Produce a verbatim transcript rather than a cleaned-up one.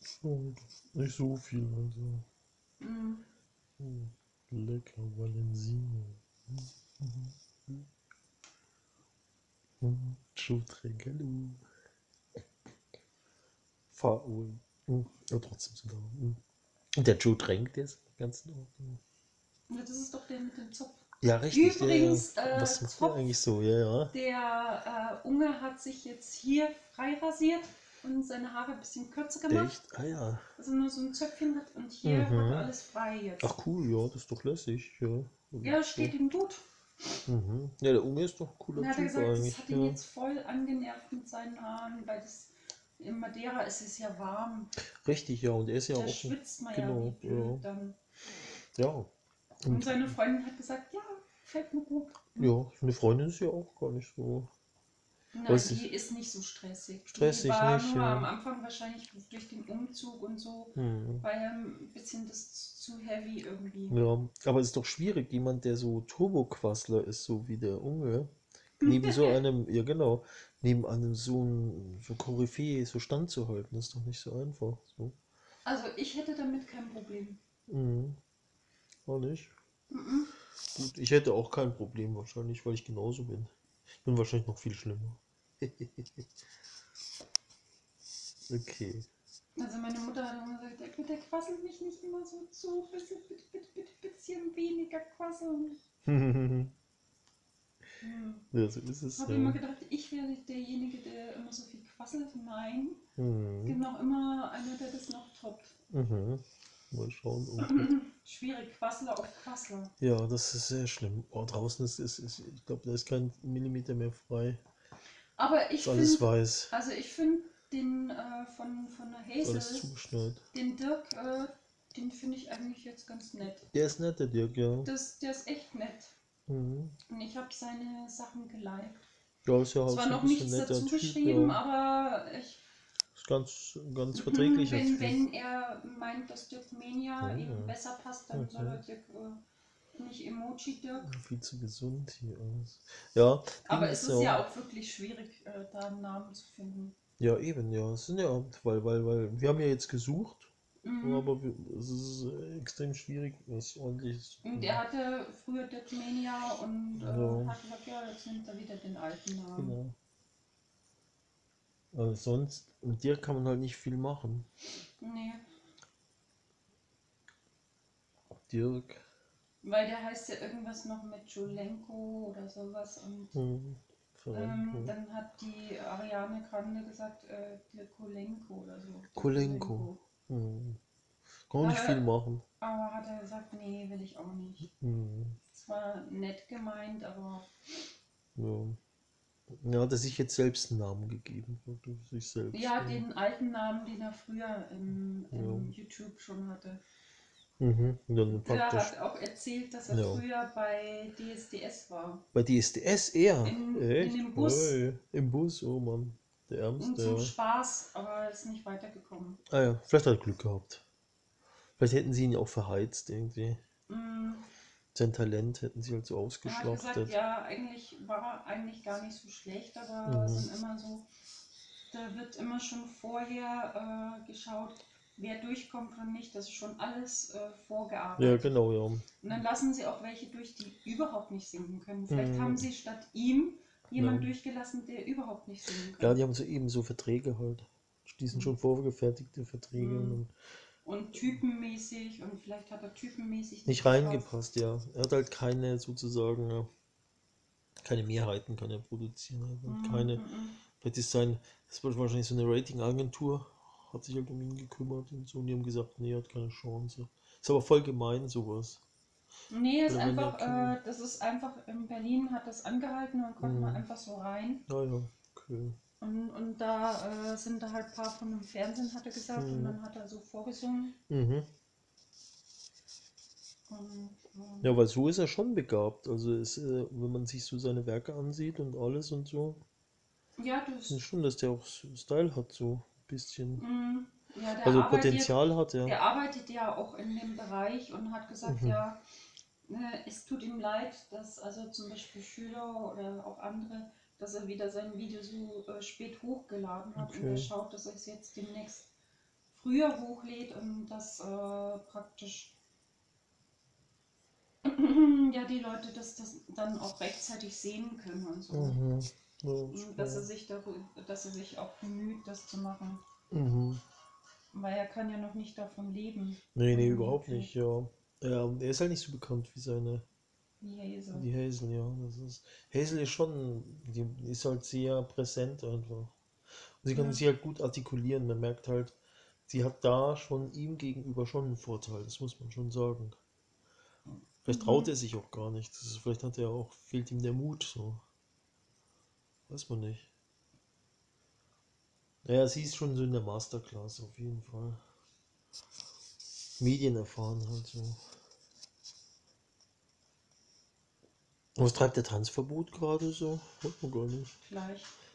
Und nicht so viel. Also. Mm. Oh, lecker, Valensino. Mhm. Mhm. Joe Trägerlu. Fahr wohl. Mhm. Ja, trotzdem sogar. Mhm. Und der Joe Trank, der ist ganz in Ordnung. Ja, das ist doch der mit dem Zopf. Ja, richtig, der. Übrigens, äh, Was macht der Zopf, eigentlich so? Ja, ja. der äh, Unge hat sich jetzt hier frei rasiert und seine Haare ein bisschen kürzer gemacht. Echt? Ah ja. Dass er nur so ein Zöpfchen hat und hier hat er Mhm. alles frei jetzt. Ach cool, ja, das ist doch lässig, ja. Ja, So. steht ihm gut. Mhm. Ja, der Unge ist doch ein Und cooler dann hat er Typ gesagt, das eigentlich, hat ihn ja. jetzt voll angenervt mit seinen Haaren, weil das in Madeira ist es ja warm. Richtig, ja, und er ist ja Da auch. ein- schwitzt man ja wie Genau, blöd ja. dann. Ja. Und Und seine Freundin hat gesagt, ja, fällt mir gut. ja, eine Freundin ist ja auch gar nicht so. Nein, Was die ist ist nicht so stressig. Die stressig, war nicht? nur am Ja. Anfang wahrscheinlich durch den Umzug und so, Hm. war ja ein bisschen das zu heavy irgendwie. Ja, aber es ist doch schwierig, jemand, der so Turboquassler ist, so wie der Unge, neben so einem, ja genau, neben einem so ein so Koryphäe so standzuhalten, ist doch nicht so einfach. So. Also ich hätte damit kein Problem. Mhm. Auch nicht. Mhm. Gut, ich hätte auch kein Problem wahrscheinlich, weil ich genauso bin. Ich bin wahrscheinlich noch viel schlimmer. Okay. Also meine Mutter hat immer gesagt, der, der quasselt mich nicht immer so zu, bitte, bitte, bitte, bitte, bisschen weniger quasseln. Hm. Ja, so ist es, Habe immer ja. gedacht, ich wäre derjenige, der immer so viel quasselt. Nein, es Mhm. gibt noch immer einer, der das noch toppt. Mhm. Mal schauen. Oh Gott. Schwierig, Quassler auf Quassler. Ja, das ist sehr schlimm. Oh, draußen ist es, ist, ich glaube, da ist kein Millimeter mehr frei. Aber Ist ich alles finde, weiß. also ich finde den äh, von, von der Ist alles Hazel, zugeschneit. den Dirk, äh, den finde ich eigentlich jetzt ganz nett. Der ist nett, der Dirk, ja. Das, der ist echt nett. Mhm. Und ich habe seine Sachen geliked. Ja, ist ja auch Zwar so ein noch bisschen nichts netter dazu Typ, geschrieben, ja. aber ich, Ist ganz, ganz verträglicher wenn, Typ. wenn er meint, dass Dirk Mania ihm Mhm. besser passt, dann soll er Mhm. Dirk äh, nicht Emoji Dirk. Viel zu gesund hier alles. Ja, Ding Aber es ist ist ja ja. auch wirklich schwierig, äh, da einen Namen zu finden. Ja, eben, ja. Es sind ja, weil, weil, weil, wir haben ja jetzt gesucht, Mhm. aber wir, es ist äh, extrem schwierig, was ordentliches zu Und er finden. hatte früher Dirk Mania und äh, Ja, hat gesagt, ja, jetzt nimmt er wieder den alten Namen. genau. Also sonst, mit dir kann man halt nicht viel machen. Nee, Dirk. weil der heißt ja irgendwas noch mit Jolenko oder sowas. Und Hm, ähm, Ferenko. dann hat die Ariane Grande gesagt, äh, Dirkolenko oder so. Kolenko. Dirkolenko. Hm. Kann man nicht viel Aber, machen. aber hat er gesagt, nee, will ich auch nicht. Hm. Zwar nett gemeint, aber Ja. Ja, hat er sich jetzt selbst einen Namen gegeben. Für sich selbst. ja, Ja. den alten Namen, den er früher im, Ja. im YouTube schon hatte. Mhm. Und dann Der praktisch. hat auch erzählt, dass er Ja. früher bei D S D S war. Bei D S D S eher. In, in Echt? dem Bus. Ui. Im Bus, oh Mann. Der Und Ärmste, zum ja. Spaß, aber ist nicht weitergekommen. Ah ja, vielleicht hat er Glück gehabt. Vielleicht hätten sie ihn ja auch verheizt irgendwie. Mm, Sein Talent hätten sie halt so er hat gesagt, ausgeschlachtet. ja, eigentlich war er eigentlich gar nicht so schlecht, aber es Mhm. sind immer so, da wird immer schon vorher äh, geschaut, wer durchkommt und nicht. Das ist schon alles äh, Ja, vorgearbeitet. genau, ja. Und dann lassen sie auch welche durch, die überhaupt nicht singen können. Vielleicht Mhm. haben sie statt ihm jemand Ja. durchgelassen, der überhaupt nicht singen Ja, kann. die haben so eben so Verträge halt. Die sind schon Mhm. vorgefertigte Verträge und Mhm. dann Und typenmäßig, und vielleicht hat er typenmäßig nicht nicht gepasst. reingepasst, ja. Er hat halt keine sozusagen, ja, keine Mehrheiten kann er produzieren. Er hat halt Mhm. keine, Mhm. vielleicht ist sein, das war wahrscheinlich so eine Ratingagentur, hat sich halt um ihn gekümmert und so und die haben gesagt, nee, er hat keine Chance. Ist aber voll gemein, sowas. Nee, ist Oder wenn er einfach, keine. äh, das ist einfach, in Berlin hat das angehalten und konnte man Mhm. einfach so rein. Ah ja, okay. Und, und da äh, sind da halt ein paar von dem Fernsehen, hat er gesagt, und Mhm. dann hat er so vorgesungen. Mhm. Und, Ja, ähm, weil so ist er schon begabt. Also es, äh, wenn man sich so seine Werke ansieht und alles und so, ja, finde das, ich schon, dass der auch so Style hat, so ein bisschen. mh, ja, der Also arbeitet, Potenzial hat er. der arbeitet ja auch in dem Bereich und hat gesagt, Mhm. ja, ne, es tut ihm leid, dass also zum Beispiel Schüler oder auch andere, dass er wieder sein Video so äh, spät hochgeladen hat und er Okay. schaut, dass er es jetzt demnächst früher hochlädt und das äh, praktisch ja die Leute das, das dann auch rechtzeitig sehen können und so. Mhm. Ja, Und dass er schon. sich darüber, dass er sich auch bemüht, das zu machen. Mhm. Weil er kann ja noch nicht davon leben, Nee, von nee, dem überhaupt nicht, YouTube, ja. Ja, und er ist halt nicht so bekannt wie seine, wie Hazel. wie Hazel, ja. Das ist, Hazel ist schon, die ist halt sehr präsent einfach. Und sie kann Ja. sich halt gut artikulieren. Man merkt halt, sie hat da schon ihm gegenüber schon einen Vorteil, das muss man schon sagen. Vielleicht traut Mhm. er sich auch gar nicht. Das ist, vielleicht hat er auch, fehlt ihm der Mut, so. Weiß man nicht. Naja, sie ist schon so in der Masterclass auf jeden Fall. Medien erfahren halt so. Was treibt der Tanzverbot gerade so? Weiß man gar nicht. Gleich.